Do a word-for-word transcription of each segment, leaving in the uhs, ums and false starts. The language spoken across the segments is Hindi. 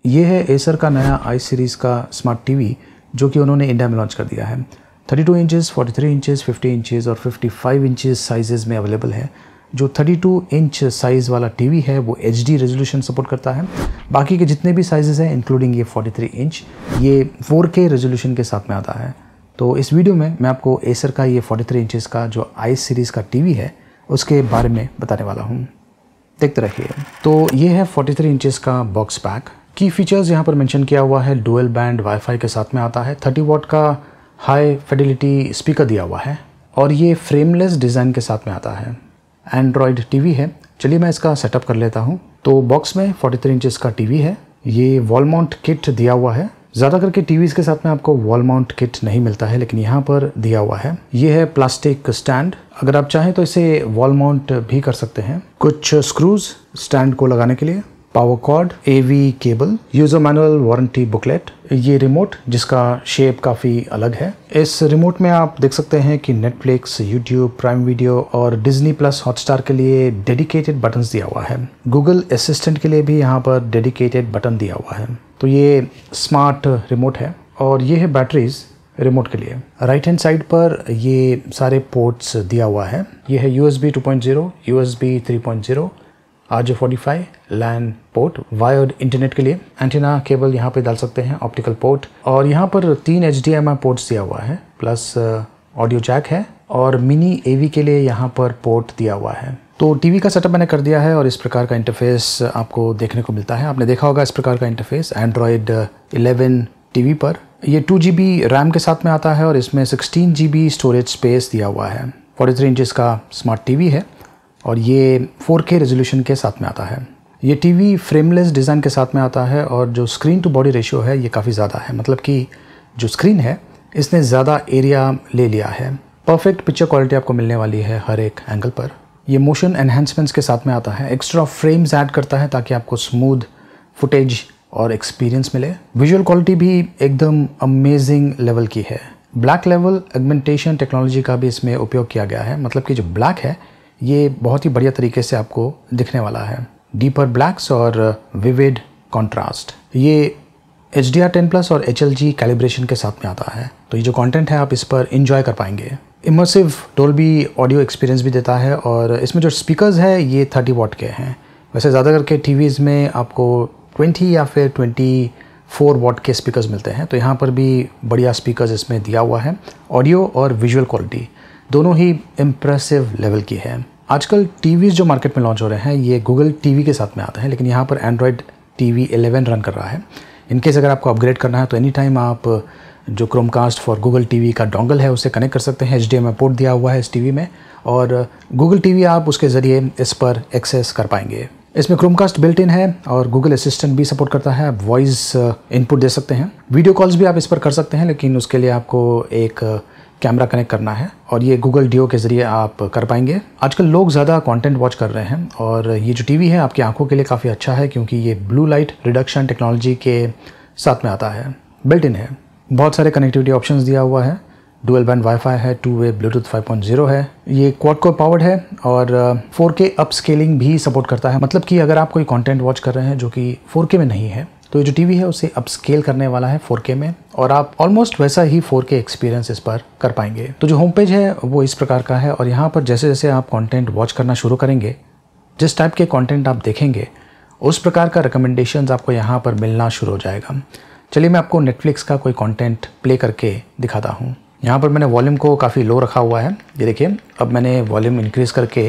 ये है एसर का नया आई सीरीज़ का स्मार्ट टीवी जो कि उन्होंने इंडिया में लॉन्च कर दिया है। Thirty two inches, forty three inches, fifty inches और फिफ्टी फाइव इंचेस साइजेस में अवेलेबल है। जो थर्टी टू इंच साइज़ वाला टीवी है वो एच डी रेजोल्यूशन सपोर्ट करता है। बाकी के जितने भी साइजेस हैं इंक्लूडिंग ये फोर्टी थ्री इंच, ये फोर के रेजोल्यूशन के साथ में आता है। तो इस वीडियो में मैं आपको एसर का ये फोर्टी थ्री इंचेस का जो आई सीरीज़ का टीवी है उसके बारे में बताने वाला हूँ। देखते रहिए। तो ये है फोर्टी थ्री इंचेस का बॉक्स पैक। की फीचर्स यहाँ पर मेंशन किया हुआ है। डुअल बैंड वाईफाई के साथ में आता है। थर्टी वॉट का हाई फिडेलिटी स्पीकर दिया हुआ है और ये फ्रेमलेस डिज़ाइन के साथ में आता है। एंड्रॉयड टीवी है। चलिए मैं इसका सेटअप कर लेता हूँ। तो बॉक्स में फोर्टी थ्री इंचेस का टीवी है। ये वॉल माउंट किट दिया हुआ है। ज़्यादा करके टीवीज़ के साथ में आपको वॉल माउंट किट नहीं मिलता है, लेकिन यहाँ पर दिया हुआ है। ये है प्लास्टिक स्टैंड। अगर आप चाहें तो इसे वॉल माउंट भी कर सकते हैं। कुछ स्क्रूज स्टैंड को लगाने के लिए, power cord, AV cable, user manual, warranty booklet, ये रिमोट जिसका शेप काफ़ी अलग है। इस रिमोट में आप देख सकते हैं कि नेटफ्लिक्स, यूट्यूब, प्राइम वीडियो और डिज्नी प्लस हॉटस्टार के लिए डेडिकेटेड बटन्स दिया हुआ है। गूगल असिस्टेंट के लिए भी यहाँ पर डेडिकेटेड बटन दिया हुआ है। तो ये स्मार्ट रिमोट है और ये है बैटरीज रिमोट के लिए। राइट हैंड साइड पर ये सारे पोर्ट्स दिया हुआ है। ये है U S B two point zero, U S B three point zero, R J forty five, LAN port, wired internet के लिए, एंटीना केबल यहाँ पे डाल सकते हैं, ऑप्टिकल पोर्ट, और यहाँ पर तीन H D M I ports दिया हुआ है, प्लस ऑडियो जैक है और मिनी एवी के लिए यहाँ पर पोर्ट दिया हुआ है। तो टीवी का सेटअप मैंने कर दिया है और इस प्रकार का इंटरफेस आपको देखने को मिलता है। आपने देखा होगा इस प्रकार का इंटरफेस एंड्रॉयड इलेवन टीवी पर। ये टू जी बी रैम के साथ में आता है और इसमें sixteen G B storage space दिया हुआ है। फोर्टी थ्री इंचेस का स्मार्ट टीवी है और ये फोर के रेजोल्यूशन के साथ में आता है। ये टीवी फ्रेमलेस डिज़ाइन के साथ में आता है और जो स्क्रीन टू बॉडी रेशियो है ये काफ़ी ज़्यादा है। मतलब कि जो स्क्रीन है इसने ज़्यादा एरिया ले लिया है। परफेक्ट पिक्चर क्वालिटी आपको मिलने वाली है हर एक एंगल पर। ये मोशन एनहेंसमेंट्स के साथ में आता है। एक्स्ट्रा फ्रेम्स ऐड करता है ताकि आपको स्मूथ फुटेज और एक्सपीरियंस मिले। विजुअल क्वालिटी भी एकदम अमेजिंग लेवल की है। ब्लैक लेवल एगमेंटेशन टेक्नोलॉजी का भी इसमें उपयोग किया गया है। मतलब कि जो ब्लैक है ये बहुत ही बढ़िया तरीके से आपको दिखने वाला है। डीपर ब्लैक्स और विविड कॉन्ट्रास्ट। ये H D R ten plus और एच एल जी कैलिब्रेशन के साथ में आता है। तो ये जो कंटेंट है आप इस पर इंजॉय कर पाएंगे। इमर्सिव डोल्बी ऑडियो एक्सपीरियंस भी देता है और इसमें जो स्पीकर्स है ये थर्टी वॉट के हैं। वैसे ज़्यादा करके टीवीज़ में आपको ट्वेंटी या फिर ट्वेंटी फोर वॉट के स्पीकर्स मिलते हैं। तो यहाँ पर भी बढ़िया स्पीकर्स इसमें दिया हुआ है। ऑडियो और विजुअल क्वालिटी दोनों ही इम्प्रेसिव लेवल की है। आजकल टीवीज़ जो मार्केट में लॉन्च हो रहे हैं ये गूगल टीवी के साथ में आते हैं, लेकिन यहाँ पर एंड्रॉयड टीवी इलेवन रन कर रहा है। इनकेस अगर आपको अपग्रेड करना है तो एनी टाइम आप जो क्रोमकास्ट फॉर गूगल टीवी का डोंगल है उसे कनेक्ट कर सकते हैं। H D M I port दिया हुआ है इस टीवी में और गूगल टीवी आप उसके ज़रिए इस पर एक्सेस कर पाएंगे। इसमें क्रोमकास्ट बिल्ट इन है और गूगल असिस्टेंट भी सपोर्ट करता है। आप वॉइस इनपुट दे सकते हैं। वीडियो कॉल्स भी आप इस पर कर सकते हैं, लेकिन उसके लिए आपको एक कैमरा कनेक्ट करना है और ये गूगल डियो के ज़रिए आप कर पाएंगे। आजकल लोग ज़्यादा कंटेंट वॉच कर रहे हैं और ये जो टीवी है आपकी आंखों के लिए काफ़ी अच्छा है क्योंकि ये ब्लू लाइट रिडक्शन टेक्नोलॉजी के साथ में आता है। बिल्ट इन है। बहुत सारे कनेक्टिविटी ऑप्शंस दिया हुआ है। डुअल बैंड वाईफाई है, two way Bluetooth five point zero है। ये क्वाड कोर पावर्ड है और फोर के अप स्केलिंग भी सपोर्ट करता है। मतलब कि अगर आप कोई कंटेंट वॉच कर रहे हैं जो कि फोर के में नहीं है तो ये जो टीवी है उसे अप स्केल करने वाला है फोर के में और आप ऑलमोस्ट वैसा ही फोर के एक्सपीरियंस इस पर कर पाएंगे। तो जो होम पेज है वो इस प्रकार का है और यहाँ पर जैसे जैसे आप कंटेंट वॉच करना शुरू करेंगे, जिस टाइप के कंटेंट आप देखेंगे उस प्रकार का रिकमेंडेशंस आपको यहाँ पर मिलना शुरू हो जाएगा। चलिए मैं आपको नेटफ्लिक्स का कोई कंटेंट प्ले करके दिखाता हूँ। यहाँ पर मैंने वॉल्यूम को काफ़ी लो रखा हुआ है। ये देखिए, अब मैंने वॉल्यूम इंक्रीज करके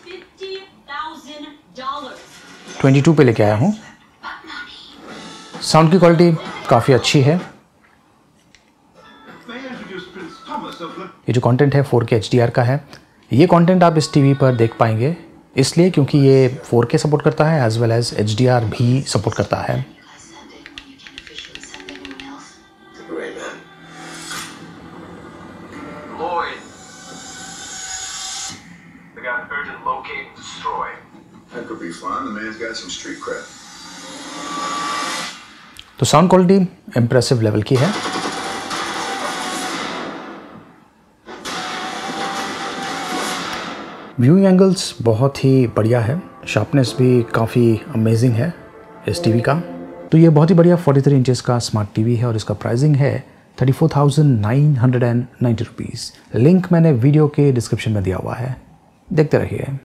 ट्वेंटी टू पे लेके आया हूँ। साउंड की क्वालिटी काफ़ी अच्छी है। ये जो कंटेंट है फोर के एच डी आर का है। ये कंटेंट आप इस टीवी पर देख पाएंगे इसलिए क्योंकि ये फोर के सपोर्ट करता है as well as H D R भी सपोर्ट करता है। तो साउंड क्वालिटी इम्प्रेसिव लेवल की है। व्यूइंग एंगल्स बहुत ही बढ़िया है। शार्पनेस भी काफ़ी अमेजिंग है इस टीवी का। तो ये बहुत ही बढ़िया फोर्टी थ्री इंचेस का स्मार्ट टीवी है और इसका प्राइसिंग है thirty four thousand nine hundred and ninety rupees. Link मैंने वीडियो के डिस्क्रिप्शन में दिया हुआ है, देखते रहिए।